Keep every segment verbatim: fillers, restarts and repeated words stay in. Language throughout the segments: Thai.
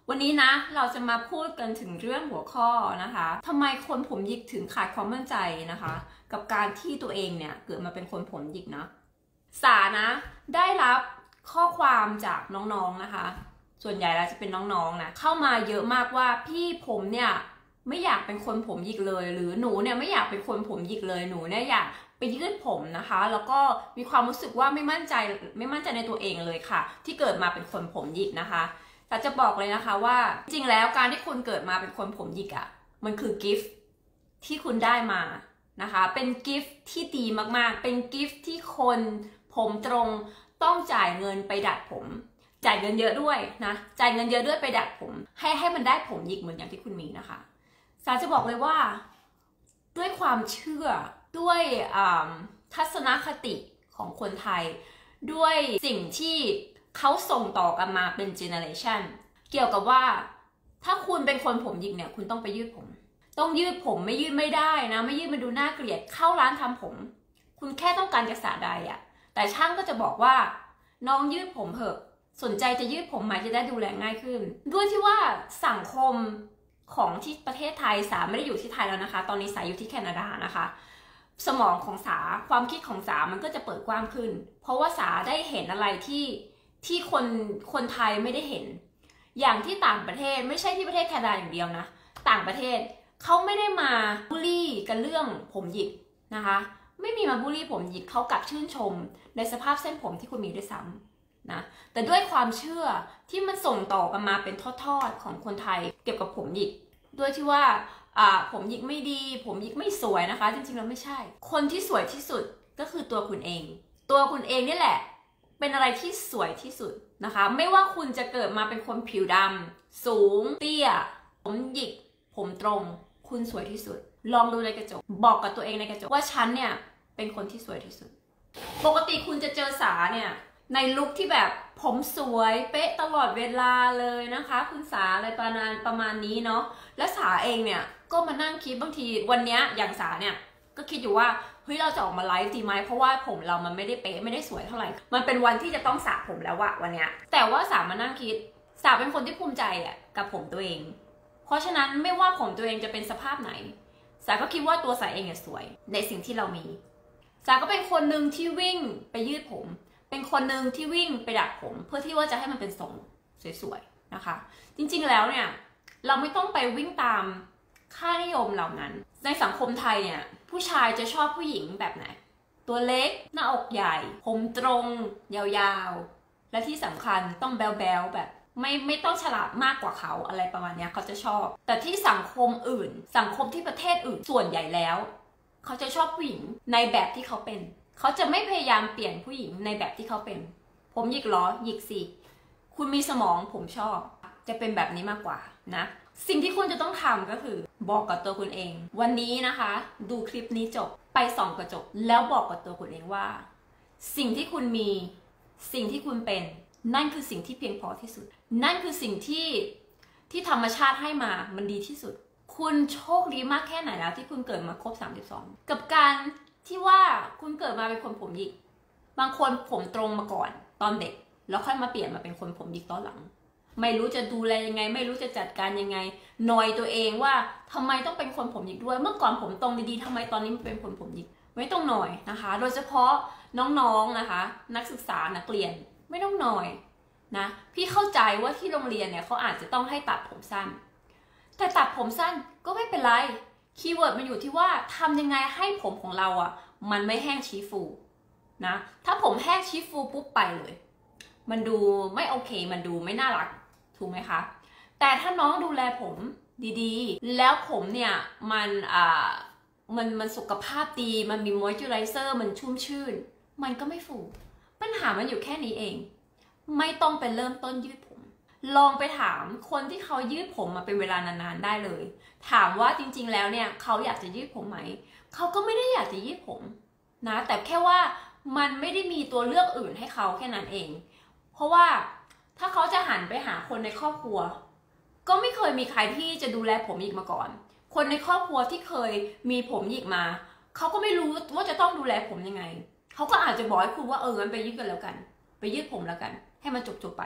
วันนี้นะเราจะมาพูดกันถึงเรื่องหัวข้อนะคะทำไมคนผมหยิกถึงขาดความมั่นใจนะคะกับการที่ตัวเองเนี่ยเกิดมาเป็นคนผมหยิกนะสานะได้รับข้อความจากน้องๆนะคะส่วนใหญ่แล้วจะเป็นน้องๆนะเข้ามาเยอะมากว่าพี่ผมเนี่ยไม่อยากเป็นคนผมหยิกเลยหรือหนูเนี่ยไม่อยากเป็นคนผมหยิกเลยหนูเนี่ยอยากไปยืดผมนะคะแล้วก็มีความรู้สึกว่าไม่มั่นใจไม่มั่นใจในตัวเองเลยค่ะที่เกิดมาเป็นคนผมหยิกนะคะแต่จะบอกเลยนะคะว่าจริงแล้วการที่คุณเกิดมาเป็นคนผมหยิกอะ่ะมันคือกิฟต์ที่คุณได้มานะคะเป็นกิฟต์ที่ดีมากๆเป็นกิฟต์ที่คนผมตรงต้องจ่ายเงินไปดัดผมจ่ายเงินเยอะด้วยนะจ่ายเงินเยอะด้วยไปดัดผมให้ให้มันได้ผมหยิกเหมือนอย่างที่คุณมีนะคะสาจะบอกเลยว่าด้วยความเชื่อด้วยทัศนคติของคนไทยด้วยสิ่งที่เขาส่งต่อกันมาเป็นเจเนอเรชันเกี่ยวกับว่าถ้าคุณเป็นคนผมหยิกเนี่ยคุณต้องไปยืดผมต้องยืดผมไม่ยืดไม่ได้นะไม่ยืดมันดูน่าเกลียดเข้าร้านทำผมคุณแค่ต้องการจะสระใดอะแต่ช่างก็จะบอกว่าน้องยืดผมเถอะสนใจจะยืดผมไหมจะได้ดูแลง่ายขึ้นด้วยที่ว่าสังคมของที่ประเทศไทยสาไม่ได้อยู่ที่ไทยแล้วนะคะตอนนี้สาอยู่ที่แคนาดานะคะสมองของสาความคิดของสามันก็จะเปิดกว้างขึ้นเพราะว่าสาได้เห็นอะไรที่ที่คนคนไทยไม่ได้เห็นอย่างที่ต่างประเทศไม่ใช่ที่ประเทศแคนาดาอย่างเดียวนะต่างประเทศเขาไม่ได้มาบูลลี่กันเรื่องผมหยิกนะคะไม่มีมาบูลลี่ผมหยิกเขากลับชื่นชมในสภาพเส้นผมที่คุณมีด้วยซ้ำนะแต่ด้วยความเชื่อที่มันส่งต่อกันมาเป็นทอดๆของคนไทยเกี่ยวกับผมหยิกด้วยที่ว่าผมหยิกไม่ดีผมหยิกไม่สวยนะคะจริงๆแล้วไม่ใช่คนที่สวยที่สุดก็คือตัวคุณเองตัวคุณเองนี่แหละเป็นอะไรที่สวยที่สุดนะคะไม่ว่าคุณจะเกิดมาเป็นคนผิวดำสูงเตี้ยผมหยิกผมตรงคุณสวยที่สุดลองดูในกระจกบอกกับตัวเองในกระจกว่าฉันเนี่ยเป็นคนที่สวยที่สุดปกติคุณจะเจอสาเนี่ยในลุคที่แบบผมสวยเป๊ะตลอดเวลาเลยนะคะคุณสาอะไรประมาณประมาณนี้เนาะและสาเองเนี่ยก็มานั่งคิดบางทีวันนี้อย่างสาเนี่ยก็คิดอยู่ว่าเฮ้ยเราจะออกมาไลฟ์ดีไหมเพราะว่าผมเรามันไม่ได้เป๊ะไม่ได้สวยเท่าไหร่มันเป็นวันที่จะต้องสระผมแล้วอะวันเนี้ยแต่ว่าสามานั่งคิดสาเป็นคนที่ภูมิใจอะกับผมตัวเองเพราะฉะนั้นไม่ว่าผมตัวเองจะเป็นสภาพไหนสาก็คิดว่าตัวสาเองเนี่ยสวยในสิ่งที่เรามีสาก็เป็นคนหนึ่งที่วิ่งไปยืดผมเป็นคนหนึ่งที่วิ่งไปดัดผมเพื่อที่ว่าจะให้มันเป็นทรงสวยๆนะคะจริงๆแล้วเนี่ยเราไม่ต้องไปวิ่งตามค่านิยมเหล่านั้นในสังคมไทยเนี่ยผู้ชายจะชอบผู้หญิงแบบไหนตัวเล็กหน้าอกใหญ่ผมตรงยาวๆและที่สำคัญต้องแบ๊วๆแบบไม่ไม่ต้องฉลาดมากกว่าเขาอะไรประมาณนี้เขาจะชอบแต่ที่สังคมอื่นสังคมที่ประเทศอื่นส่วนใหญ่แล้วเขาจะชอบผู้หญิงในแบบที่เขาเป็นเขาจะไม่พยายามเปลี่ยนผู้หญิงในแบบที่เขาเป็นผมหยิกล้อหยิกสิคุณมีสมองผมชอบจะเป็นแบบนี้มากกว่านะสิ่งที่คุณจะต้องทำก็คือบอกกับตัวคุณเองวันนี้นะคะดูคลิปนี้จบไปส่องกระจกแล้วบอกกับตัวคุณเองว่าสิ่งที่คุณมีสิ่งที่คุณเป็นนั่นคือสิ่งที่เพียงพอที่สุดนั่นคือสิ่งที่ที่ธรรมชาติให้มามันดีที่สุดคุณโชคดีมากแค่ไหนแล้วที่คุณเกิดมาครบสามสิบสองกับการที่ว่าคุณเกิดมาเป็นคนผมหยิกบางคนผมตรงมาก่อนตอนเด็กแล้วค่อยมาเปลี่ยนมาเป็นคนผมหยิกตอนหลังไม่รู้จะดูแลยังไงไม่รู้จะจัดการยังไงนอยตัวเองว่าทำไมต้องเป็นคนผมหยิกด้วยเมื่อก่อนผมตรงดีๆทำไมตอนนี้มันเป็นคนผมหยิกไม่ต้องนอยนะคะโดยเฉพาะน้องๆนะคะนักศึกษานักเรียนไม่ต้องนอยนะพี่เข้าใจว่าที่โรงเรียนเนี่ยเขาอาจจะต้องให้ตัดผมสั้นแต่ตัดผมสั้นก็ไม่เป็นไรคีย์เวิร์ดมันอยู่ที่ว่าทำยังไงให้ผมของเราอ่ะมันไม่แห้งชี้ฟูนะถ้าผมแห้งชี้ฟูปุ๊บไปเลยมันดูไม่โอเคมันดูไม่น่ารักถูกไหมคะแต่ถ้าน้องดูแลผมดีๆแล้วผมเนี่ยมันอ่ามันมันสุขภาพดีมันมีมอยเจอไรเซอร์มันชุ่มชื่นมันก็ไม่ฟูปัญหามันอยู่แค่นี้เองไม่ต้องไปเริ่มต้นยืดผมลองไปถามคนที่เขายืดผมมาเป็นเวลานานๆได้เลยถามว่าจริงๆแล้วเนี่ยเขาอยากจะยืดผมไหมเขาก็ไม่ได้อยากจะยืดผมนะแต่แค่ว่ามันไม่ได้มีตัวเลือกอื่นให้เขาแค่นั้นเองเพราะว่าถ้าเขาจะหันไปหาคนในครอบครัวก็ไม่เคยมีใครที่จะดูแลผมหยิกมาก่อนคนในครอบครัวที่เคยมีผมหยิกมาเขาก็ไม่รู้ว่าจะต้องดูแลผมยังไงเขาก็อาจจะบอกให้คุณว่าเอองั้นไปยืดกันแล้วกันไปยืดผมแล้วกันให้มันจบๆไป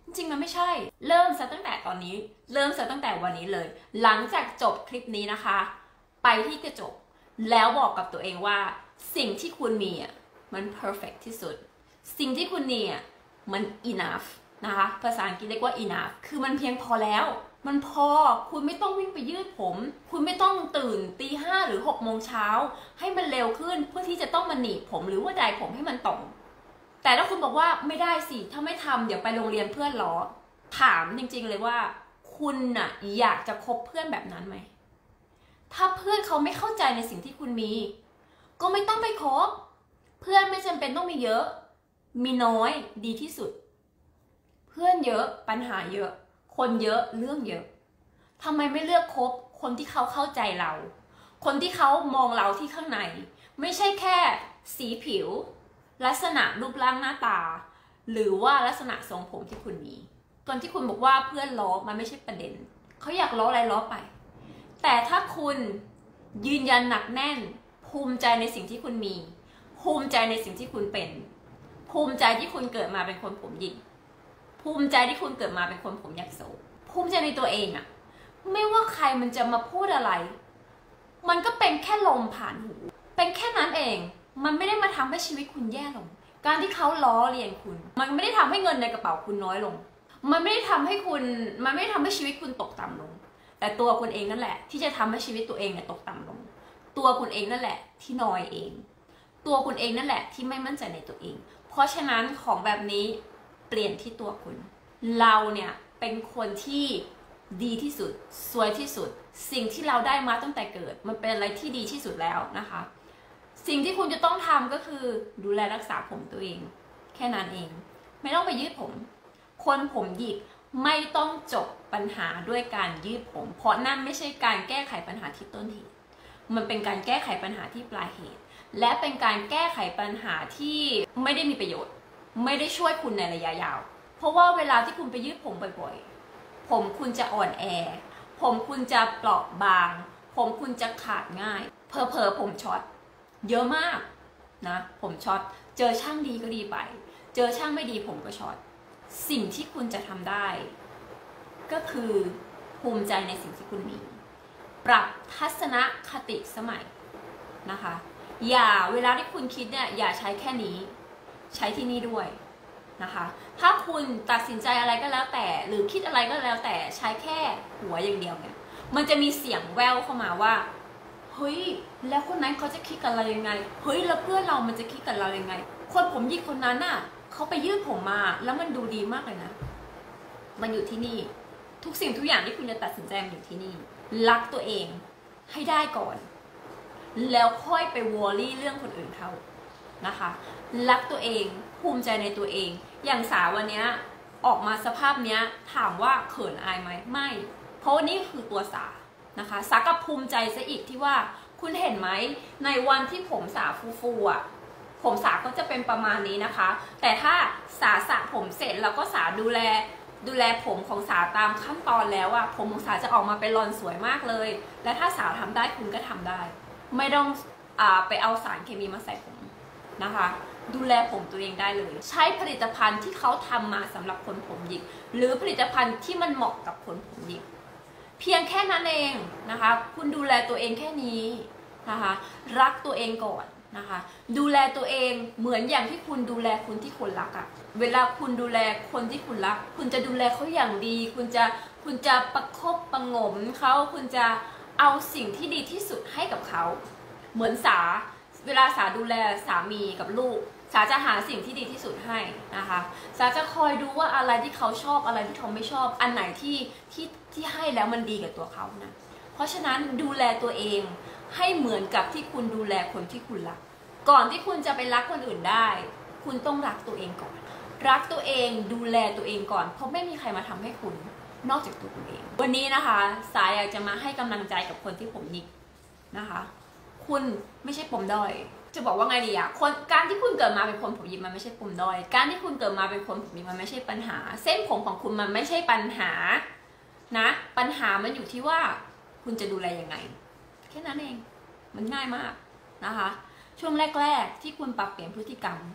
จริงๆมันไม่ใช่เริ่มซะตั้งแต่ตอนนี้เริ่มซะตั้งแต่วันนี้เลยหลังจากจบคลิปนี้นะคะไปที่กระจกแล้วบอกกับตัวเองว่าสิ่งที่คุณมีอ่ะมัน perfect ที่สุดสิ่งที่คุณมีอ่ะมัน enough นะคะภาษาอังกฤษเรียกว่า enough คือมันเพียงพอแล้วมันพอคุณไม่ต้องวิ่งไปยืดผมคุณไม่ต้องตื่นตีห้าหรือหกโมงเช้าให้มันเร็วขึ้นเพื่อที่จะต้องมาหนีบผมหรือว่าไดผมให้มันตรงแต่ถ้าคุณบอกว่าไม่ได้สิถ้าไม่ทำเดี๋ยวไปโรงเรียนเพื่อนล้อถามจริงๆเลยว่าคุณน่ะอยากจะคบเพื่อนแบบนั้นไหมถ้าเพื่อนเขาไม่เข้าใจในสิ่งที่คุณมีก็ไม่ต้องไปคบเพื่อนไม่จำเป็นต้องมีเยอะมีน้อยดีที่สุดเพื่อนเยอะปัญหาเยอะคนเยอะเรื่องเยอะทำไมไม่เลือกคบคนที่เขาเข้าใจเราคนที่เขามองเราที่ข้างในไม่ใช่แค่สีผิวลักษณะรูปร่างหน้าตาหรือว่าลักษณะทรงผมที่คุณมีตอนที่คุณบอกว่าเพื่อนล้อมันไม่ใช่ประเด็นเขาอยากล้ออะไรล้อไปแต่ถ้าคุณยืนยันหนักแน่นภูมิใจในสิ่งที่คุณมีภูมิใจในสิ่งที่คุณเป็นภูมิใจที่คุณเกิดมาเป็นคนผมหยิกภูมิใจที่คุณเกิดมาเป็นคนผมยักษ์โศกภูมิใจในตัวเองอะไม่ว่าใครมันจะมาพูดอะไรมันก็เป็นแค่ลมผ่านหูเป็นแค่นั้นเองมันไม่ได้มาทำให้ชีวิตคุณแย่ลงการที่เขาล้อเลียนคุณมันไม่ได้ทำให้เงินในกระเป๋าคุณน้อยลงมันไม่ได้ทำให้คุณมันไม่ได้ทำให้ชีวิตคุณตกต่ำลงแต่ตัวคุณเองนั่นแหละที่จะทำให้ชีวิตตัวเองเนี่ยตกต่ำลงตัวคุณเองนั่นแหละที่นอยเองตัวคุณเองนั่นแหละที่ไม่มั่นใจในตัวเองเพราะฉะนั้นของแบบนี้เปลี่ยนที่ตัวคุณเราเนี่ยเป็นคนที่ดีที่สุดสวยที่สุดสิ่งที่เราได้มาตั้งแต่เกิดมันเป็นอะไรที่ดีที่สุดแล้วนะคะสิ่งที่คุณจะต้องทำก็คือดูแลรักษาผมตัวเองแค่นั้นเองไม่ต้องไปยืดผมคนผมหยิกไม่ต้องจบปัญหาด้วยการยืดผมเพราะนั่นไม่ใช่การแก้ไขปัญหาที่ต้นเหตุมันเป็นการแก้ไขปัญหาที่ปลายเหตุและเป็นการแก้ไขปัญหาที่ไม่ได้มีประโยชน์ไม่ได้ช่วยคุณในระยะยาวเพราะว่าเวลาที่คุณไปยืดผมบ่อยๆผมคุณจะอ่อนแอผมคุณจะเปราะบางผมคุณจะขาดง่ายเผลอๆผมช็อตเยอะมากนะผมช็อตเจอช่างดีก็ดีไปเจอช่างไม่ดีผมก็ช็อตสิ่งที่คุณจะทำได้ก็คือภูมิใจในสิ่งที่คุณมีปรับทัศนคติสมัยนะคะอย่าเวลาที่คุณคิดเนี่ยอย่าใช้แค่นี้ใช้ที่นี่ด้วยนะคะถ้าคุณตัดสินใจอะไรก็แล้วแต่หรือคิดอะไรก็แล้วแต่ใช้แค่หัวอย่างเดียวเนี่ยมันจะมีเสียงแววเข้ามาว่าเฮ้ยแล้วคนนั้นเขาจะคิดกับเรายังไงเฮ้ยแล้วเพื่อนเรามันจะคิดกับเรายังไงคนผมหยิกคนนั้นน่ะเขาไปยืดผมมาแล้วมันดูดีมากเลยนะมันอยู่ที่นี่ทุกสิ่งทุกอย่างที่คุณจะตัดสินใจมันอยู่ที่นี่รักตัวเองให้ได้ก่อนแล้วค่อยไปวอรี่เรื่องคนอื่นเขานะคะรักตัวเองภูมิใจในตัวเองอย่างสาววันนี้ออกมาสภาพเนี้ยถามว่าเขินอายไหมไม่เพราะนี่คือตัวสานะคะสากับภูมิใจซะอีกที่ว่าคุณเห็นไหมในวันที่ผมสาฟูๆอ่ะผมสาก็จะเป็นประมาณนี้นะคะแต่ถ้าสาสระผมเสร็จแล้วก็สาดูแลดูแลผมของสาตามขั้นตอนแล้วอะผมของสาจะออกมาเป็นรอนสวยมากเลยและถ้าสาทำได้คุณก็ทำได้ไม่ต้องอ่าไปเอาสารเคมีมาใส่ผมนะคะดูแลผมตัวเองได้เลยใช้ผลิตภัณฑ์ที่เขาทำมาสำหรับคนผมหยิกหรือผลิตภัณฑ์ที่มันเหมาะกับคนผมหยิกเพียงแค่นั้นเองนะคะคุณดูแลตัวเองแค่นี้นะคะรักตัวเองก่อนนะคะดูแลตัวเองเหมือนอย่างที่คุณดูแลคนที่คุณรักอะเวลาคุณดูแลคนที่คุณรักคุณจะดูแลเขาอย่างดีคุณจะคุณจะประคบประหงมเขาคุณจะเอาสิ่งที่ดีที่สุดให้กับเขาเหมือนสาเวลาสาดูแลสามีกับลูกสาจะหาสิ่งที่ดีที่สุดให้นะคะสาจะคอยดูว่าอะไรที่เขาชอบอะไรที่เขาไม่ชอบอันไหนที่ที่ที่ให้แล้วมันดีกับตัวเขานะเพราะฉะนั้นดูแลตัวเองให้เหมือนกับที่คุณดูแลคนที่คุณรักก่อนที่คุณจะไปรักคนอื่นได้คุณต้องรักตัวเองก่อนรักตัวเองดูแลตัวเองก่อนเพราะไม่มีใครมาทำให้คุณนอกจากตัวคุณเองวันนี้นะคะสายอยากจะมาให้กำลังใจกับคนที่ผมหยิกนะคะคุณไม่ใช่ปมด้อยจะบอกว่าไงดีอะคนการที่คุณเกิดมาเป็นคนผมหยิกมันไม่ใช่ปมด้อยการที่คุณเกิดมาเป็นคนผมหยิกมันไม่ใช่ปัญหาเส้นผมของคุณมันไม่ใช่ปัญหานะปัญหามันอยู่ที่ว่าคุณจะดูแลยังไงแค่นั้นเองมันง่ายมากนะคะช่วงแรกๆที่คุณปรับเปลี่ยนพฤติกรรม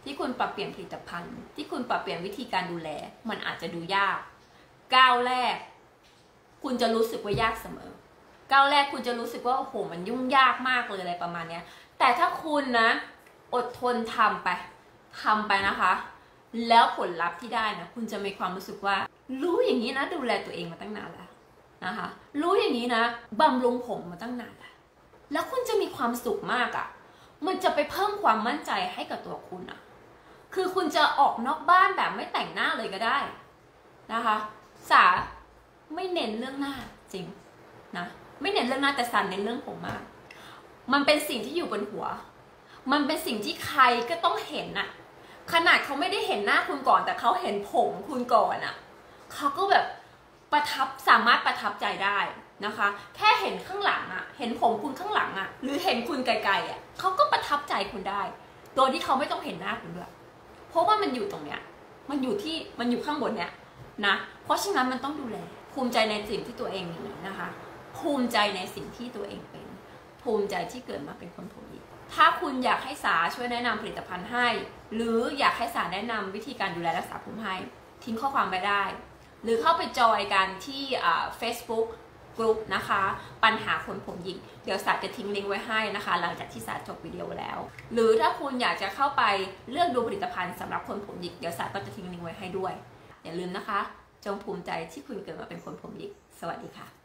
ที่คุณปรับเปลี่ยนผลิตภัณฑ์ที่คุณปรับเปลี่ยนวิธีการดูแลมันอาจจะดูยากก้าวแรกคุณจะรู้สึกว่ายากเสมอก้าวแรกคุณจะรู้สึกว่าโอ้โหมันยุ่งยากมากเลยอะไรประมาณนี้แต่ถ้าคุณนะอดทนทำไปทำไปนะคะแล้วผลลัพธ์ที่ได้นะคุณจะมีความรู้สึกว่ารู้อย่างนี้นะดูแลตัวเองมาตั้งนานแล้วนะคะรู้อย่างนี้นะบำรุงผมมาตั้งนานแล้วแล้วคุณจะมีความสุขมากอะ่ะมันจะไปเพิ่มความมั่นใจให้กับตัวคุณอะ่ะคือคุณจะออกนอกบ้านแบบไม่แต่งหน้าเลยก็ได้นะคะสาไม่เน้นเรื่องหน้าจริงนะไม่เน้นเรื่องหน้าแต่สาเน้นเรื่องผมมากมันเป็นสิ่งที่อยู่บนหัวมันเป็นสิ่งที่ใครก็ต้องเห็นน่ะขนาดเขาไม่ได้เห็นหน้าคุณก่อนแต่เขาเห็นผมคุณก่อนอ่ะเขาก็แบบประทับสามารถประทับใจได้นะคะแค่เห็นข้างหลังอ่ะเห็นผมคุณข้างหลังอ่ะหรือเห็นคุณไกลๆอ่ะเขาก็ประทับใจคุณได้โดยที่เขาไม่ต้องเห็นหน้าคุณด้วยเพราะว่ามันอยู่ตรงเนี้ยมันอยู่ที่มันอยู่ข้างบนเนี้ยนะเพราะฉะนั้นมันต้องดูแลภูมิใจในสิ่งที่ตัวเองมีนะคะภูมิใจในสิ่งที่ตัวเองเป็นภูมิใจที่เกิดมาเป็นคนผมหยิกถ้าคุณอยากให้สาช่วยแนะนำผลิตภัณฑ์ให้หรืออยากให้สาแนะนำวิธีการดูแลรักษาผมให้ทิ้งข้อความไปได้หรือเข้าไปจอยกันที่เฟซบุ๊กกลุ่มนะคะปัญหาคนผมหยิกเดี๋ยวสาจะทิ้งลิงก์ไว้ให้นะคะหลังจากที่สาจบวิดีโอแล้วหรือถ้าคุณอยากจะเข้าไปเลือกดูผลิตภัณฑ์สำหรับคนผมหยิกเดี๋ยวสาก็จะทิ้งลิงก์ไว้ให้ด้วยอย่าลืมนะคะจงภูมิใจที่คุณเกิดมาเป็นคนผมหยิกสวัสดีค่ะ